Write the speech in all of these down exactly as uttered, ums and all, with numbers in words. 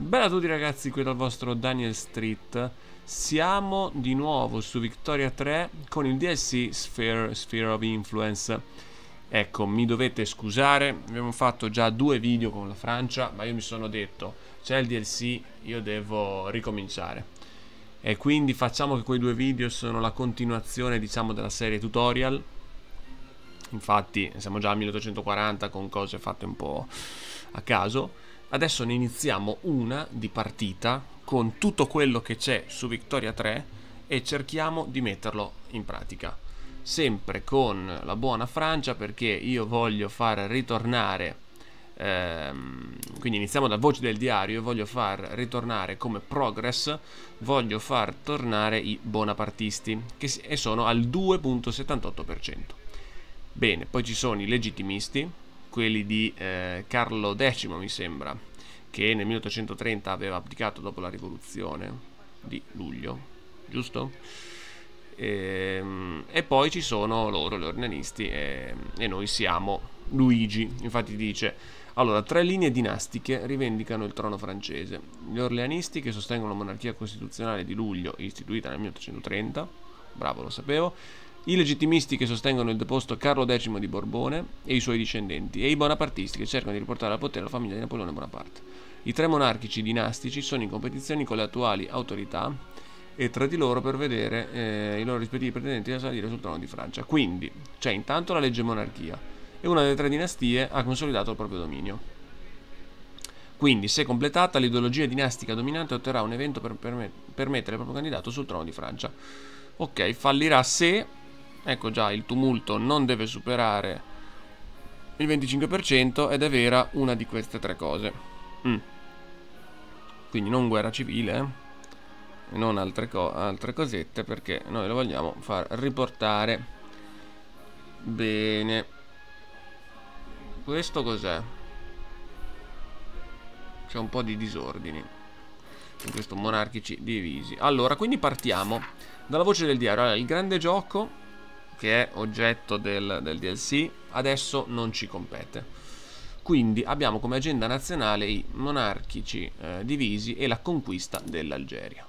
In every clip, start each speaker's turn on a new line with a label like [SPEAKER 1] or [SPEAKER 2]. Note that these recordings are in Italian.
[SPEAKER 1] Bella a tutti ragazzi, qui dal vostro Daniel Street. Siamo di nuovo su Victoria tre con il D L C Sphere, Sphere of Influence. Ecco, mi dovete scusare, abbiamo fatto già due video con la Francia, ma io mi sono detto, c'è il D L C, io devo ricominciare. E quindi facciamo che quei due video sono la continuazione, diciamo, della serie tutorial. Infatti siamo già a milleottocentoquaranta con cose fatte un po' a caso. Adesso ne iniziamo una di partita con tutto quello che c'è su Victoria tre e cerchiamo di metterlo in pratica. Sempre con la buona Francia, perché io voglio far ritornare, ehm, quindi iniziamo dal voce del diario, io voglio far ritornare come progress, voglio far tornare i bonapartisti, che sono al due virgola settantotto per cento. Bene, poi ci sono i legittimisti, quelli di eh, Carlo X, mi sembra, che nel milleottocentotrenta aveva abdicato dopo la rivoluzione di luglio, giusto? E, e poi ci sono loro, gli orleanisti, e, e noi siamo Luigi. Infatti dice, allora, tre linee dinastiche rivendicano il trono francese. Gli orleanisti, che sostengono la monarchia costituzionale di luglio, istituita nel milleottocentotrenta, bravo, lo sapevo. I legittimisti, che sostengono il deposto Carlo X di Borbone e i suoi discendenti, e i bonapartisti, che cercano di riportare al potere la famiglia di Napoleone Bonaparte. I tre monarchici dinastici sono in competizione con le attuali autorità e tra di loro per vedere eh, i loro rispettivi pretendenti a salire sul trono di Francia. Quindi c'è intanto la legge monarchia e una delle tre dinastie ha consolidato il proprio dominio. Quindi, se completata, l'ideologia dinastica dominante otterrà un evento per permettere il proprio candidato sul trono di Francia. Ok, fallirà se... Ecco già, il tumulto non deve superare il venticinque per cento ed è vera una di queste tre cose. Mm. Quindi non guerra civile, eh? Non altre, co altre cosette, perché noi lo vogliamo far riportare. Bene. Questo cos'è? C'è un po' di disordini in questo monarchici divisi. Allora, quindi partiamo dalla voce del diario. Allora, il grande gioco, che è oggetto del, del D L C, adesso non ci compete. Quindi abbiamo come agenda nazionale i monarchici eh, divisi e la conquista dell'Algeria.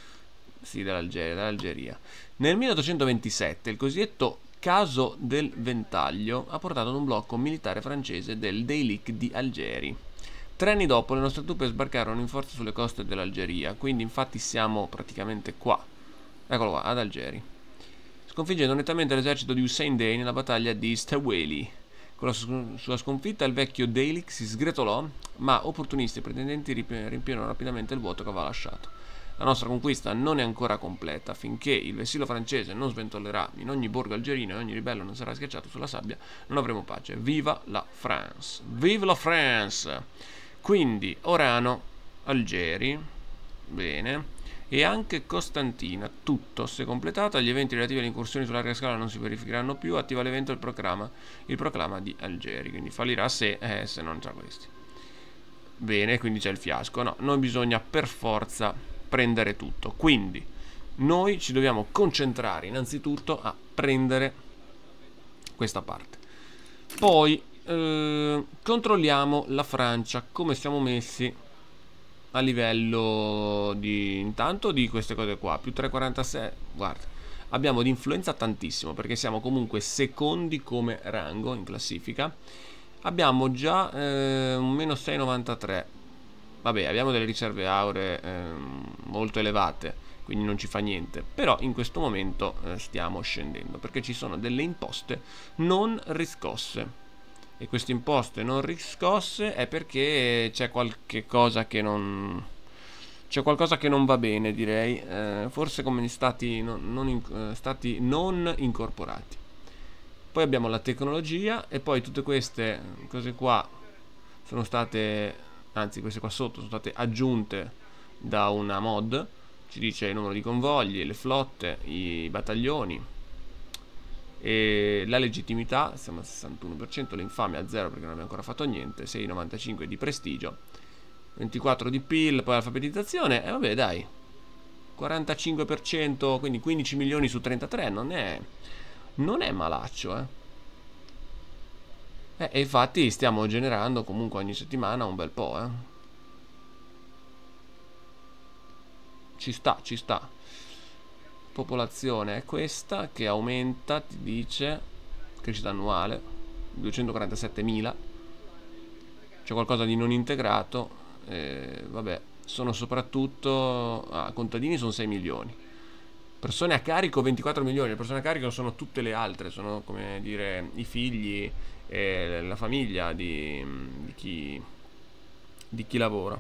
[SPEAKER 1] Sì, dell'Algeria, dell'Algeria. Nel milleottocentoventisette il cosiddetto caso del Ventaglio ha portato ad un blocco militare francese del Deylik di Algeri. Tre anni dopo le nostre truppe sbarcarono in forza sulle coste dell'Algeria, quindi infatti siamo praticamente qua. Eccolo qua, ad Algeri. Sconfiggendo nettamente l'esercito di Hussein Dey nella battaglia di Staweli. Con la su sua sconfitta il vecchio Deylik si sgretolò, ma opportunisti e pretendenti riempirono rapidamente il vuoto che aveva lasciato. La nostra conquista non è ancora completa. Finché il vessillo francese non sventollerà in ogni borgo algerino e ogni ribello non sarà schiacciato sulla sabbia, non avremo pace. Viva la France! Viva la France! Quindi Orano, Algeri, bene, e anche Costantina, tutto. Se completata, gli eventi relativi alle incursioni su larga scala non si verificheranno più. Attiva l'evento il proclama, il proclama di Algeri, quindi fallirà se, eh, se non tra questi. Bene, quindi c'è il fiasco. No, noi bisogna per forza prendere tutto. Quindi noi ci dobbiamo concentrare innanzitutto a prendere questa parte. Poi eh, controlliamo la Francia, come siamo messi a livello di intanto di queste cose qua. Più tre virgola quarantasei, guarda, abbiamo di influenza tantissimo, perché siamo comunque secondi come rango in classifica. Abbiamo già eh, un meno sei virgola novantatré. Vabbè, abbiamo delle riserve auree eh, molto elevate, quindi non ci fa niente. Però in questo momento eh, stiamo scendendo, perché ci sono delle imposte non riscosse. E queste imposte non riscosse è perché c'è qualche cosa che non... c'è qualcosa che non va bene, direi. Eh, forse come stati non, non in, eh, stati non incorporati. Poi abbiamo la tecnologia e poi tutte queste cose qua sono state, anzi queste qua sotto sono state aggiunte da una mod. Ci dice il numero di convogli, le flotte, i battaglioni. E la legittimità, siamo al sessantuno per cento, l'infamia a zero perché non abbiamo ancora fatto niente, sei virgola novantacinque di prestigio, ventiquattro di P I L, poi alfabetizzazione, e eh, vabbè dai, quarantacinque per cento, quindi quindici milioni su trentatré, non è, non è malaccio, eh. eh. E infatti stiamo generando comunque ogni settimana un bel po', eh. ci sta, ci sta. Popolazione è questa che aumenta, ti dice, crescita annuale, duecentoquarantasettemila. C'è qualcosa di non integrato, eh, vabbè, sono soprattutto, ah, contadini sono sei milioni. Persone a carico ventiquattro milioni, le persone a carico sono tutte le altre, sono come dire i figli e la famiglia di, di, chi, di chi lavora.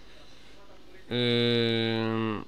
[SPEAKER 1] Ehm,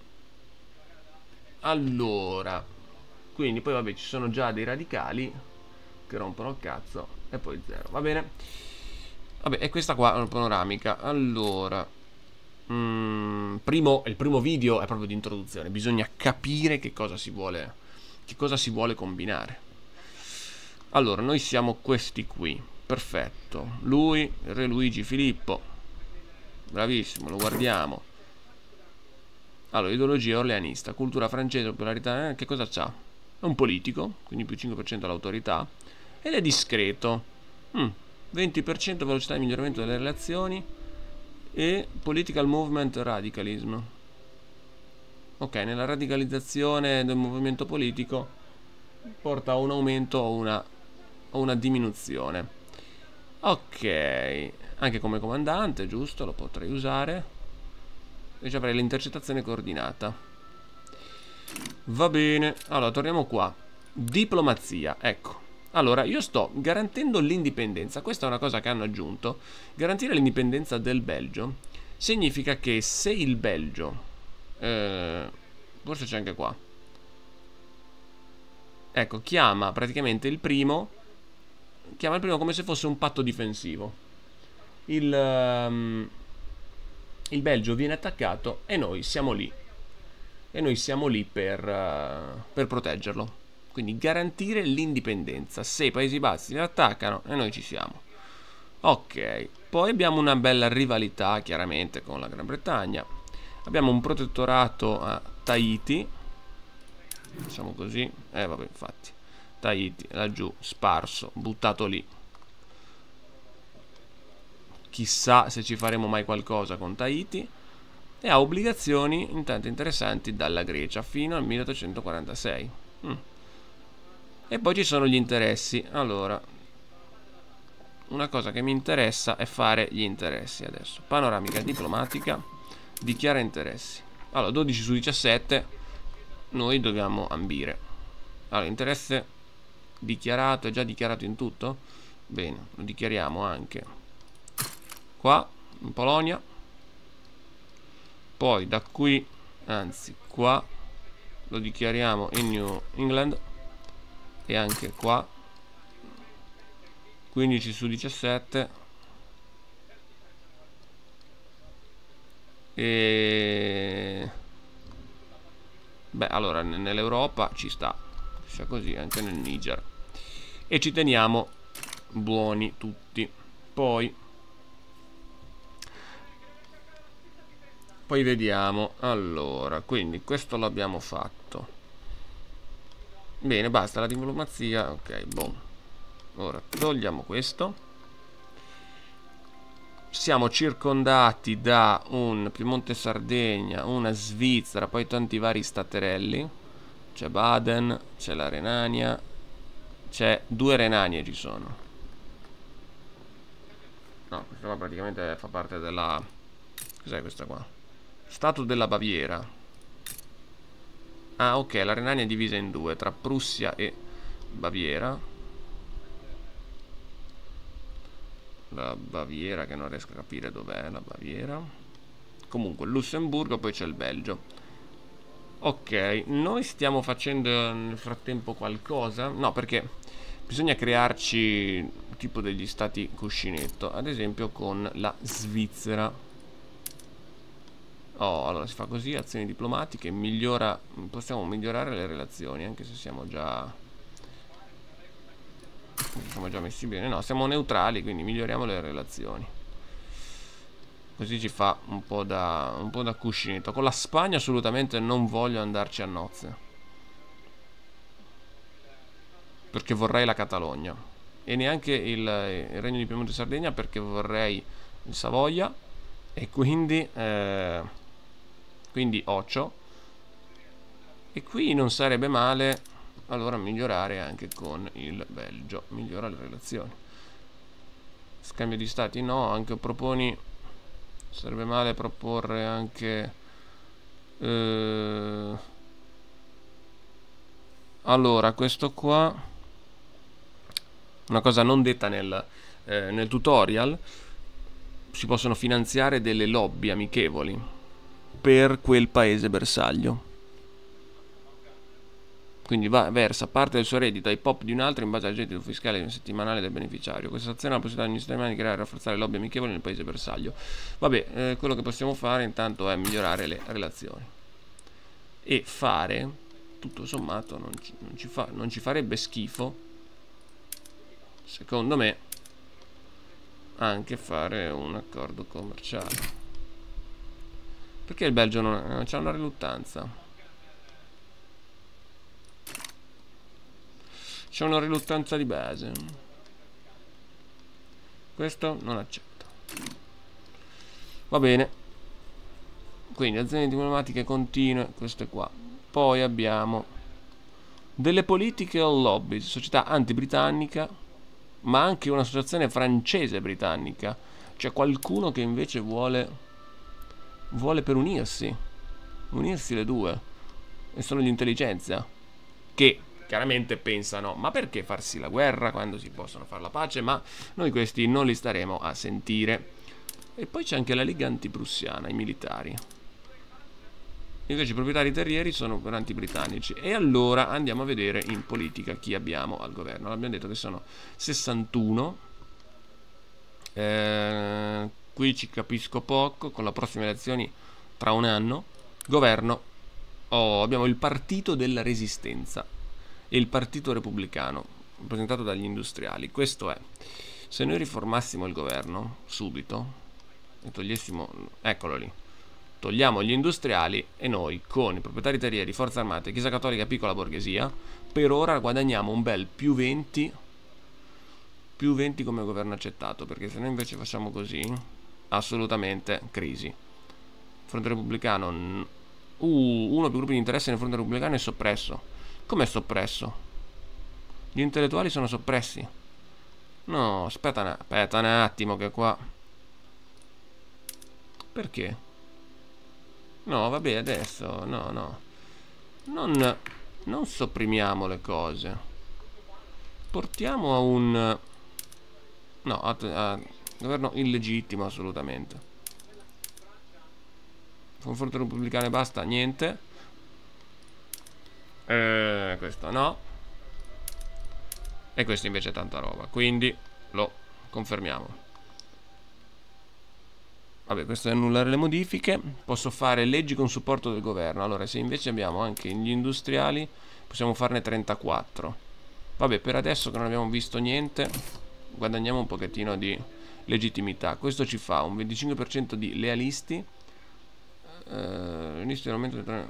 [SPEAKER 1] allora, quindi poi vabbè ci sono già dei radicali che rompono il cazzo e poi zero, va bene? Vabbè, e questa qua è una panoramica. Allora... Mm, primo, il primo video è proprio di introduzione. Bisogna capire che cosa si vuole, che cosa si vuole combinare. Allora, noi siamo questi qui. Perfetto. Lui, Re Luigi Filippo. Bravissimo, lo guardiamo. Allora, ideologia orleanista, cultura francese, popolarità. Eh, che cosa c'ha? È un politico, quindi più cinque per cento all'autorità. Ed è discreto. mm, venti per cento velocità di miglioramento delle relazioni. E political movement radicalism. Ok, nella radicalizzazione del movimento politico porta a un aumento o una, o una diminuzione. Ok, anche come comandante, giusto, lo potrei usare. Invece avrei l'intercettazione coordinata. Va bene, allora torniamo qua. Diplomazia, ecco. Allora, io sto garantendo l'indipendenza. Questa è una cosa che hanno aggiunto. Garantire l'indipendenza del Belgio significa che se il Belgio eh, forse c'è anche qua, ecco, chiama praticamente il primo chiama il primo come se fosse un patto difensivo. Il, um, il Belgio viene attaccato e noi siamo lì. E noi siamo lì per, uh, per proteggerlo. Quindi garantire l'indipendenza. Se i Paesi Bassi li attaccano e noi ci siamo. Ok, poi abbiamo una bella rivalità chiaramente con la Gran Bretagna. Abbiamo un protettorato a Tahiti. Diciamo così. Eh vabbè, infatti. Tahiti, laggiù, sparso, buttato lì. Chissà se ci faremo mai qualcosa con Tahiti. E ha obbligazioni intanto interessanti dalla Grecia fino al milleottocentoquarantasei. Mm. E poi ci sono gli interessi. Allora, una cosa che mi interessa è fare gli interessi adesso. Panoramica diplomatica, dichiara interessi. Allora, dodici su diciassette noi dobbiamo ambire. Allora, interesse dichiarato, è già dichiarato in tutto? Bene, lo dichiariamo anche qua, in Polonia. Poi da qui, anzi qua, lo dichiariamo in New England. E anche qua quindici su diciassette. E beh, allora nell'Europa ci sta, sia così, anche nel Niger. E ci teniamo buoni tutti. Poi Poi vediamo. Allora, quindi questo l'abbiamo fatto. Bene, basta la diplomazia. Ok, boh. Ora togliamo questo. Siamo circondati da un Piemonte Sardegna, una Svizzera, poi tanti vari staterelli. C'è Baden, c'è la Renania. C'è due Renanie ci sono. No, questa qua praticamente fa parte della... Cos'è questa qua? Stato della Baviera. Ah, ok, la Renania è divisa in due, tra Prussia e Baviera. La Baviera, che non riesco a capire dov'è la Baviera. Comunque, il Lussemburgo, poi c'è il Belgio. Ok, noi stiamo facendo nel frattempo qualcosa? No, perché bisogna crearci tipo degli stati cuscinetto. Ad esempio con la Svizzera. Oh, allora si fa così, azioni diplomatiche, migliora, possiamo migliorare le relazioni, anche se siamo già siamo già messi bene. No, siamo neutrali, quindi miglioriamo le relazioni. Così ci fa un po' da un po' da cuscinetto. Con la Spagna assolutamente non voglio andarci a nozze, perché vorrei la Catalogna. E neanche il, il Regno di Piemonte e Sardegna, perché vorrei il Savoia. E quindi eh, Quindi Ocio. E qui non sarebbe male allora migliorare anche con il Belgio. Migliora le relazioni. Scambio di stati no, anche proponi. Sarebbe male proporre anche eh, allora questo qua, una cosa non detta nel, eh, nel tutorial, si possono finanziare delle lobby amichevoli per quel paese bersaglio. Quindi va, versa parte del suo reddito ai pop di un altro in base al gettito fiscale settimanale del beneficiario. Questa azione ha la possibilità di sistema di creare e rafforzare lobby amichevoli nel paese bersaglio. Vabbè, eh, quello che possiamo fare intanto è migliorare le relazioni. E fare, tutto sommato, non ci, non ci, fa, non ci farebbe schifo, secondo me, anche fare un accordo commerciale. Perché il Belgio non, non c'ha una riluttanza? C'è una riluttanza di base. Questo non accetto. Va bene. Quindi aziende diplomatiche continue, queste qua. Poi abbiamo delle politiche o lobby, società anti-britannica, ma anche un'associazione francese britannica. C'è qualcuno che invece vuole vuole per unirsi. Unirsi le due. E sono gli intelligenza che chiaramente pensano, ma perché farsi la guerra quando si possono fare la pace? Ma noi questi non li staremo a sentire. E poi c'è anche la Lega antiprussiana, i militari. Invece i proprietari terrieri sono per anti-britannici. E allora andiamo a vedere in politica chi abbiamo al governo. Abbiamo detto che sono sessantuno. Eh, qui ci capisco poco. Con le prossime elezioni tra un anno. Governo. Oh, abbiamo il partito della resistenza e il partito repubblicano, rappresentato dagli industriali. Questo è, se noi riformassimo il governo subito e togliessimo, eccolo lì, togliamo gli industriali e noi con i proprietari terrieri, forze armate, chiesa cattolica e piccola borghesia, per ora guadagniamo un bel più venti, più venti come governo accettato, perché se noi invece facciamo così, assolutamente crisi. Fronte repubblicano, uh, uno più gruppi di interesse nel fronte repubblicano è soppresso. Com'è soppresso? Gli intellettuali sono soppressi. No, aspetta, una, aspetta un attimo che qua. Perché? No, vabbè, adesso, no, no. Non, non sopprimiamo le cose. Portiamo a un... No, a, a governo illegittimo assolutamente. Confronto repubblicano e basta, niente. Eh, questo no. E questo invece è tanta roba, quindi lo confermiamo. Vabbè, questo è annullare le modifiche. Posso fare leggi con supporto del governo. Allora, se invece abbiamo anche gli industriali, possiamo farne trentaquattro. Vabbè, per adesso che non abbiamo visto niente, guadagniamo un pochettino di legittimità. Questo ci fa un venticinque per cento di lealisti. Eh, inizio aumento del...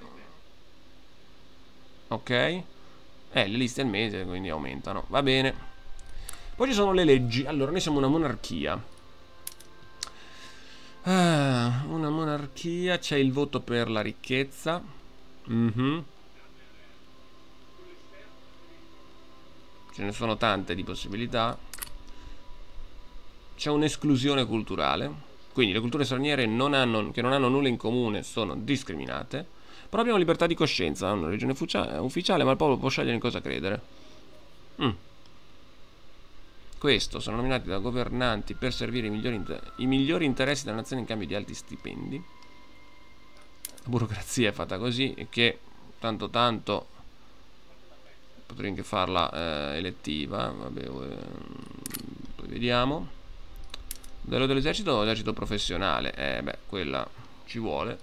[SPEAKER 1] Ok. Eh, le liste al mese, quindi aumentano. Va bene. Poi ci sono le leggi. Allora, noi siamo una monarchia. Ah, una monarchia. C'è il voto per la ricchezza. Mhm. Ce ne sono tante di possibilità. C'è un'esclusione culturale. Quindi le culture straniere non hanno, che non hanno nulla in comune sono discriminate. Però abbiamo libertà di coscienza, è una religione ufficiale, ma il popolo può scegliere in cosa credere. Mm. Questo sono nominati da governanti per servire i migliori, i migliori interessi della nazione in cambio di alti stipendi. La burocrazia è fatta così e che tanto tanto potrei anche farla eh, elettiva. Vabbè, eh, poi vediamo. Modello dell'esercito o esercito professionale? Eh beh, quella ci vuole.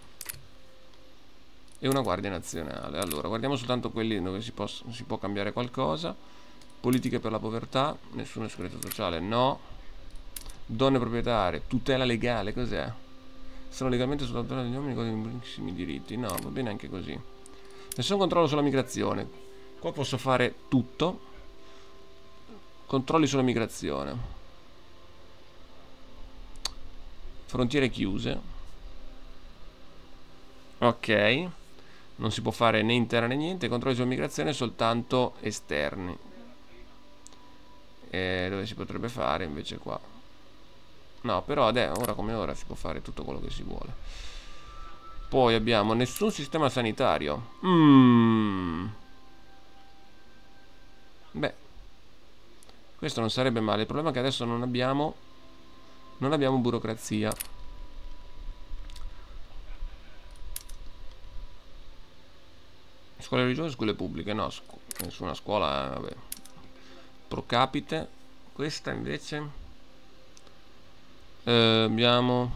[SPEAKER 1] E una guardia nazionale. Allora, guardiamo soltanto quelli dove si, posso, si può cambiare qualcosa. Politiche per la povertà, nessuna sicurezza sociale, no. Donne proprietarie, tutela legale, cos'è? Sono legalmente sotto la tutela degli uomini con i buonissimi diritti. No, va bene anche così. Nessun controllo sulla migrazione. Qua posso fare tutto. Controlli sulla migrazione. Frontiere chiuse. Ok. Non si può fare né interna né niente. Controlli sull'immigrazione soltanto esterni. E dove si potrebbe fare invece qua? No, però adesso, ora come ora si può fare tutto quello che si vuole. Poi abbiamo nessun sistema sanitario. Mm. Beh, questo non sarebbe male. Il problema è che adesso non abbiamo Non abbiamo burocrazia. Scuole religiose, scuole pubbliche. No, scu nessuna scuola, vabbè. Pro capite. Questa invece eh, abbiamo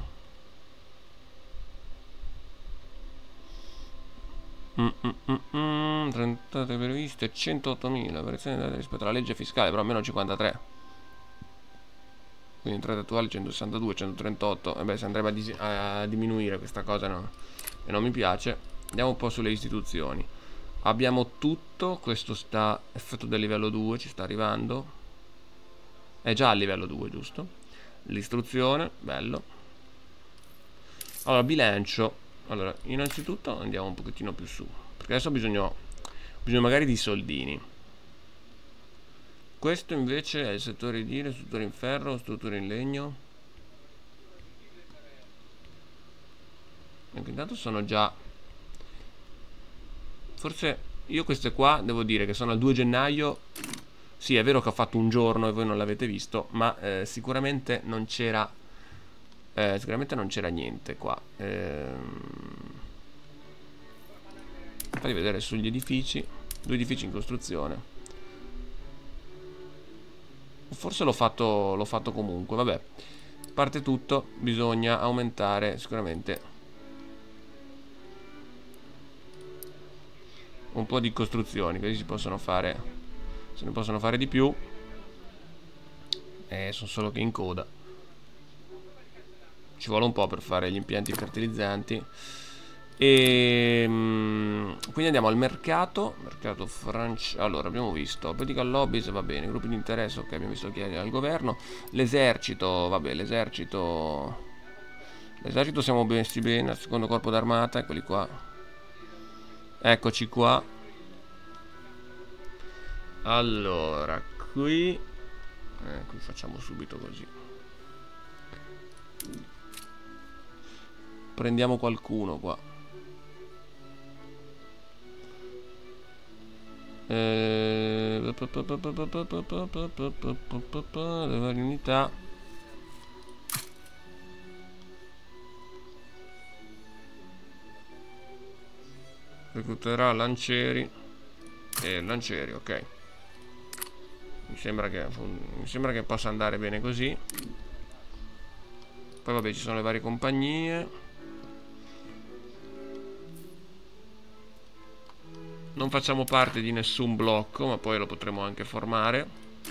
[SPEAKER 1] mm, mm, mm, mm, trenta previste, centottomila variazioni rispetto alla legge fiscale, però meno cinquantatré. Quindi in trade attuali centosessantadue, centotrentotto. E beh, si andrebbe a, dis a diminuire questa cosa, no? E non mi piace. Andiamo un po' sulle istituzioni. Abbiamo tutto. Questo sta effetto del livello due, ci sta arrivando. È già a livello due, giusto? L'istruzione, bello. Allora, bilancio. Allora, innanzitutto andiamo un pochettino più su, perché adesso ho bisogno, bisogno magari di soldini. Questo invece è il settore edile, strutture in ferro, strutture in legno. Anche intanto sono già... Forse io queste qua devo dire che sono al due gennaio. Sì, è vero che ho fatto un giorno e voi non l'avete visto, ma eh, sicuramente non c'era eh, sicuramente non c'era niente qua. Ehm... Fai vedere sugli edifici. Due edifici in costruzione. Forse l'ho fatto, l'ho fatto comunque. Vabbè, a parte tutto, bisogna aumentare sicuramente un po' di costruzioni, così si possono fare, se ne possono fare di più. Eh, sono solo che in coda. Ci vuole un po' per fare gli impianti fertilizzanti. E quindi andiamo al mercato. Mercato francese. Allora, abbiamo visto political lobbies, va bene. Gruppi di interesse, ok, abbiamo visto chi è al governo. L'esercito, vabbè, l'esercito. L'esercito siamo messi bene. Al secondo corpo d'armata, eccoli qua. Eccoci qua. Allora, qui eh, qui facciamo subito così. Prendiamo qualcuno qua. Le varie unità. Recluterà lancieri e lancieri, ok. Mi sembra che mi sembra che possa andare bene così. Poi vabbè, ci sono le varie compagnie. Non facciamo parte di nessun blocco, ma poi lo potremo anche formare.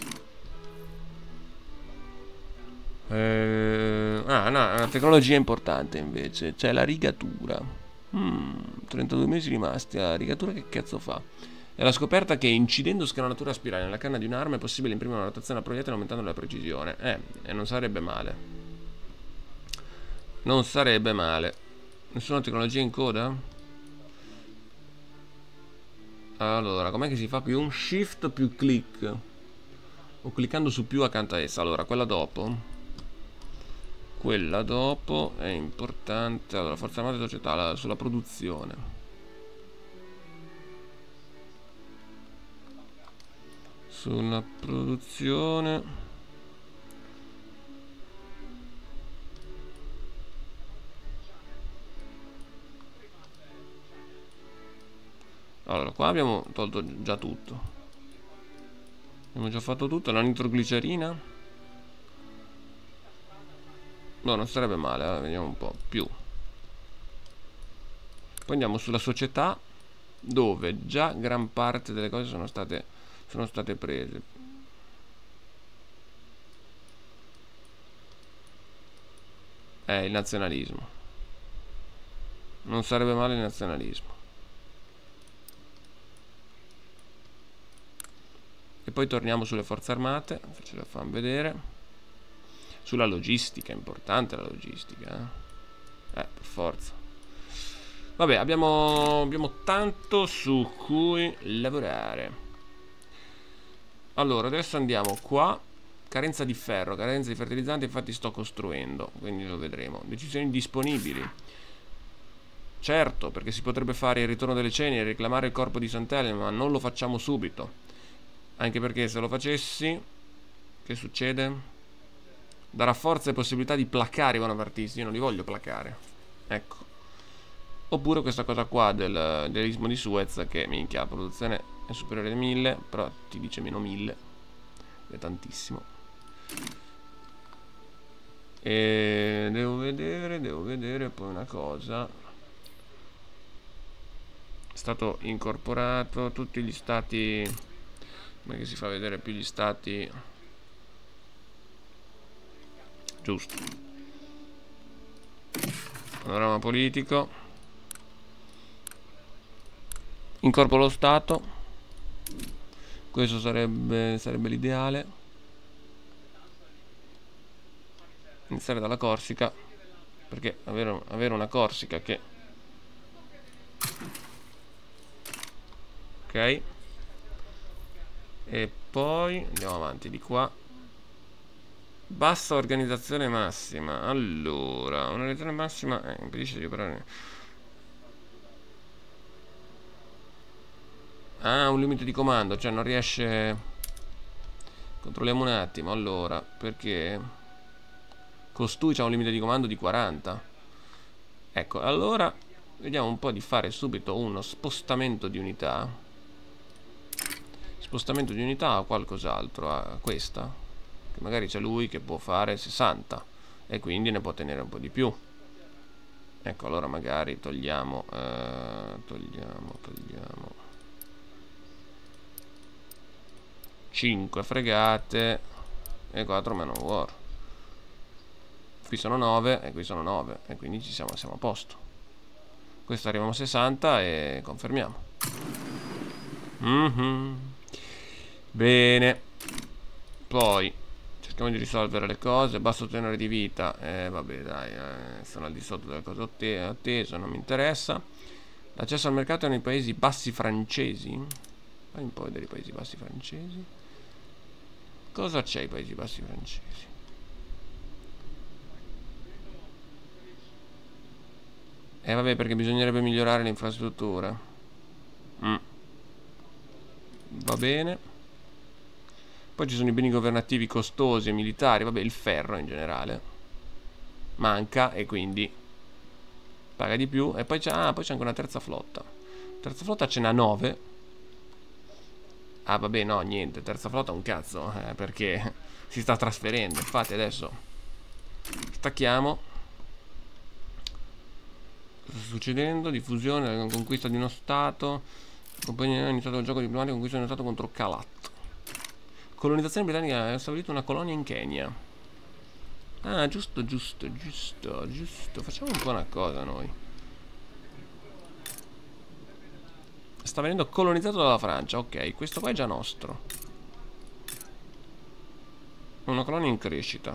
[SPEAKER 1] Eh, ah, no, una tecnologia importante invece. C'è la rigatura. Hmm, trentadue mesi rimasti. La rigatura che cazzo fa? È la scoperta che incidendo scranatura spirale nella canna di un'arma è possibile imprimere una rotazione al proiettile aumentando la precisione. Eh, e non sarebbe male. Non sarebbe male. Nessuna tecnologia in coda? Allora, com'è che si fa più un shift più click? O cliccando su più accanto a essa. Allora, quella dopo. Quella dopo è importante. Allora, forza armate società, la, sulla produzione. Sulla produzione. Allora, qua abbiamo tolto già tutto. Abbiamo già fatto tutto. La nitroglicerina. No, non sarebbe male, allora, vediamo un po' più. Poi andiamo sulla società, dove già gran parte delle cose sono state, sono state prese. Eh, il nazionalismo. Non sarebbe male il nazionalismo. E poi torniamo sulle forze armate, ce la fanno vedere. Sulla logistica, è importante la logistica, eh, eh per forza. Vabbè, abbiamo, abbiamo tanto su cui lavorare. Allora, adesso andiamo qua. Carenza di ferro, carenza di fertilizzante, infatti sto costruendo, quindi lo vedremo. Decisioni disponibili. Certo, perché si potrebbe fare il ritorno delle ceneri e reclamare il corpo di Sant'Elena, ma non lo facciamo subito. Anche perché se lo facessi, che succede? Darà forza e possibilità di placare i bonapartisti. Io non li voglio placare. Ecco. Oppure questa cosa qua del, dell'istmo di Suez, che minchia, la produzione è superiore a mille, però ti dice meno mille. È tantissimo. E devo vedere, devo vedere poi una cosa. È stato incorporato tutti gli stati. Come che si fa vedere più gli stati? Giusto. Panorama politico. Incorporo lo Stato. Questo sarebbe, sarebbe l'ideale. Iniziare dalla Corsica, perché avere, avere una Corsica che... Ok. E poi andiamo avanti di qua. Bassa organizzazione massima. Allora, un'organizzazione massima eh, impedisce di operare. Ah, un limite di comando, cioè non riesce. Controlliamo un attimo. Allora, perché costui c'ha un limite di comando di quaranta. Ecco, allora vediamo un po' di fare subito uno spostamento di unità. Spostamento di unità o qualcos'altro. A questa, che magari c'è lui che può fare sessanta e quindi ne può tenere un po' di più. Ecco, allora magari togliamo eh, Togliamo, togliamo cinque fregate e quattro man of war. Qui sono nove e qui sono nove e quindi ci siamo, siamo a posto. Questo arriviamo a sessanta e confermiamo. Mm-hmm. Bene. Poi cerchiamo di risolvere le cose. Basso tenore di vita. Eh vabbè dai, eh, sono al di sotto delle cose atteso, non mi interessa. L'accesso al mercato nei Paesi Bassi francesi. Fai un po' vedere i Paesi Bassi francesi. Cosa c'è ai Paesi Bassi francesi? Eh vabbè, perché bisognerebbe migliorare l'infrastruttura. Mm. Va bene. Poi ci sono i beni governativi costosi e militari. Vabbè, il ferro in generale manca e quindi paga di più. E poi c'è ah, poi c'è anche una terza flotta. Terza flotta ce n'ha nove. Ah vabbè, no, niente, terza flotta un cazzo, eh, perché si sta trasferendo. Infatti adesso stacchiamo. Cosa sta succedendo? Diffusione, la conquista di uno stato. La compagnia ha iniziato il gioco diplomatico, conquista di uno stato contro Calat. Colonizzazione britannica ha stabilito una colonia in Kenya. Ah, giusto, giusto, giusto, giusto. Facciamo un po' una cosa noi. Sta venendo colonizzato dalla Francia. Ok, questo qua è già nostro. Una colonia in crescita.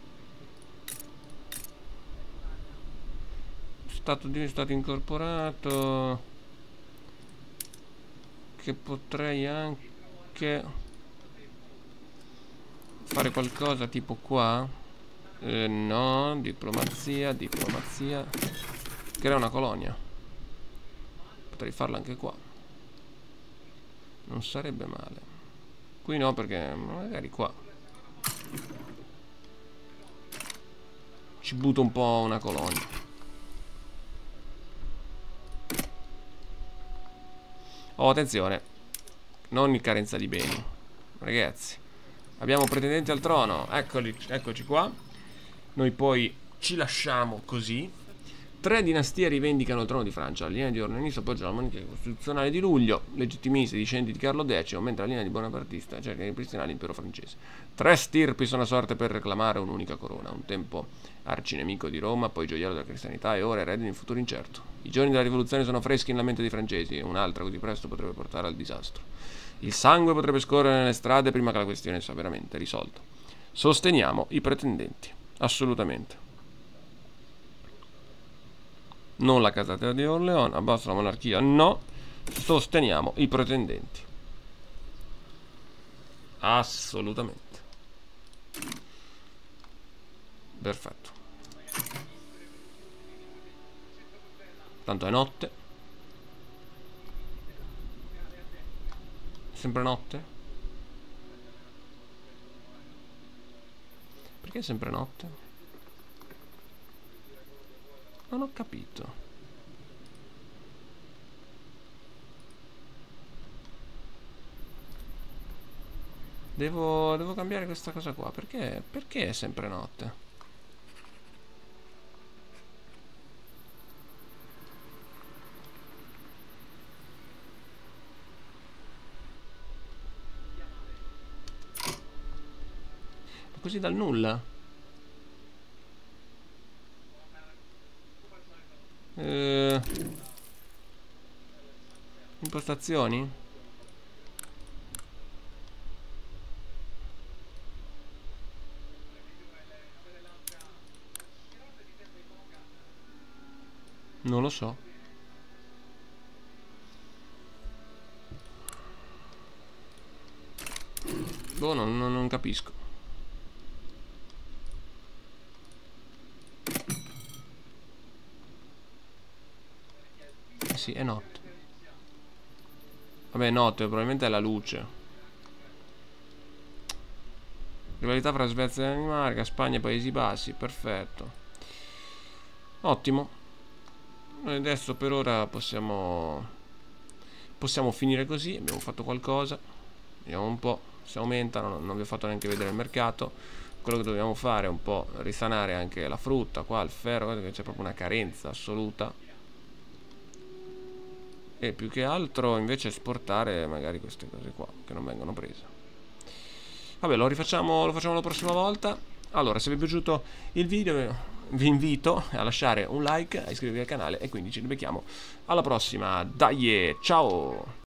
[SPEAKER 1] Stato di stato incorporato. Che potrei anche fare qualcosa tipo qua. Eh, no, diplomazia, diplomazia. Crea una colonia. Potrei farla anche qua. Non sarebbe male. Qui no, perché magari qua ci butto un po' una colonia. Oh, attenzione. Non in carenza di beni. Ragazzi, abbiamo pretendenti al trono. Eccoli, eccoci qua. Noi poi ci lasciamo così. Tre dinastie rivendicano il trono di Francia. La linea di Orleanista appoggia la monarchia costituzionale di luglio, legittimista i discendenti di Carlo decimo, mentre la linea di Bonapartista cerca di ripristinare l'impero francese. Tre stirpi sono sorte per reclamare un'unica corona. Un tempo arcinemico di Roma, poi gioiello della cristianità e ora erede di un futuro incerto. I giorni della rivoluzione sono freschi nella mente dei francesi e un'altra così presto potrebbe portare al disastro. Il sangue potrebbe scorrere nelle strade prima che la questione sia veramente risolta. Sosteniamo i pretendenti. Assolutamente. Non la casata di Orleans. Abbassa la monarchia, no. Sosteniamo i pretendenti. Assolutamente. Perfetto. Tanto è notte. Sempre notte? Perché è sempre notte? Non ho capito. Devo, devo cambiare questa cosa qua. Perché? Perché è sempre notte? Così dal nulla. Eh, impostazioni? Non lo so. Boh, non, non, non capisco. Sì, è notte. Vabbè, notte, probabilmente è la luce. Rivalità fra Svezia e Danimarca, Spagna e Paesi Bassi, perfetto. Ottimo. Noi adesso per ora possiamo Possiamo finire così, abbiamo fatto qualcosa. Vediamo un po' se aumentano, non vi ho fatto neanche vedere il mercato. Quello che dobbiamo fare è un po' risanare anche la frutta, qua il ferro, che c'è proprio una carenza assoluta. E più che altro invece esportare magari queste cose qua che non vengono prese. Vabbè, lo rifacciamo, lo facciamo la prossima volta. Allora, se vi è piaciuto il video vi invito a lasciare un like, a iscrivervi al canale e quindi ci ribecchiamo alla prossima. Dai, ciao!